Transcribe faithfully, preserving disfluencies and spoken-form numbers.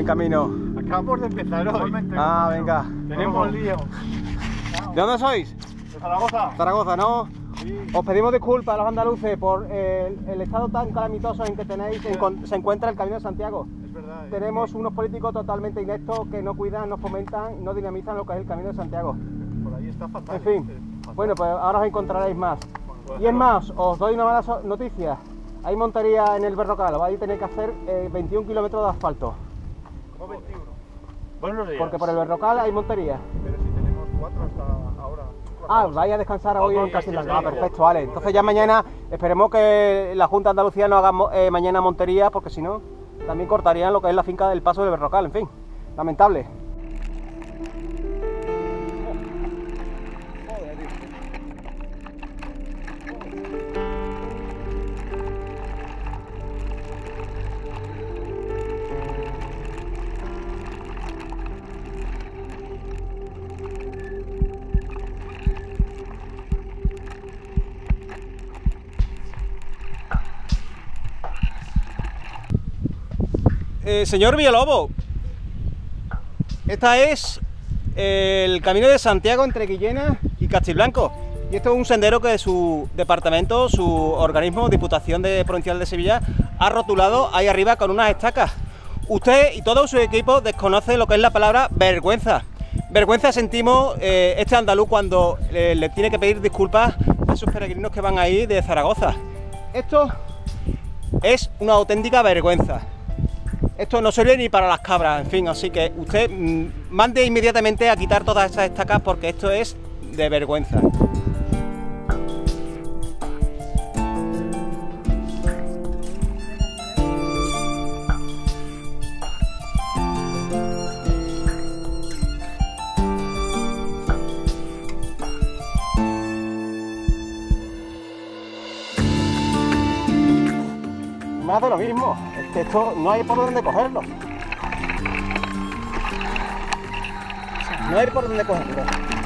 el camino? Acabamos de empezar hoy. Ah, venga. Tenemos lío. ¿De dónde sois? ¿De Zaragoza? Zaragoza, ¿no? Sí. Os pedimos disculpas a los andaluces por el, el estado tan calamitoso en que tenéis, se, encon- se encuentra el Camino de Santiago. Es verdad. Tenemos unos políticos totalmente ineptos que no cuidan, no fomentan, no dinamizan lo que es el Camino de Santiago. Por ahí está fatal. En fin, eh, fatal. bueno, pues ahora os encontraréis más. Pues Y es más, os doy una mala so- noticia. Hay montería en el Berrocal, vais a tener que hacer eh, veintiún kilómetros de asfalto. ¿Cómo veintiuno? Buenos días. Porque por el Berrocal hay montería. Pero si tenemos cuatro hasta ahora. Ah, vais a descansar hoy en Sí, Castilblanco. sí, Ah, sí, perfecto, sí. vale. Entonces ya mañana, esperemos que la Junta de Andalucía no haga mo- eh, mañana montería, porque si no, también cortarían lo que es la finca del Paso del Berrocal, en fin. Lamentable. Eh, señor Villalobos, esta es el Camino de Santiago entre Guillena y Castilblanco. Y esto es un sendero que su departamento, su organismo, Diputación de Provincial de Sevilla, ha rotulado ahí arriba con unas estacas. Usted y todo su equipo desconocen lo que es la palabra vergüenza. Vergüenza sentimos eh, este andaluz cuando eh, le tiene que pedir disculpas a esos peregrinos que van ahí de Zaragoza. Esto es una auténtica vergüenza. Esto no sirve ni para las cabras, en fin, así que usted mmm, mande inmediatamente a quitar todas esas estacas porque esto es de vergüenza. Más de lo mismo, es que esto no hay por dónde cogerlo. No hay por dónde cogerlo.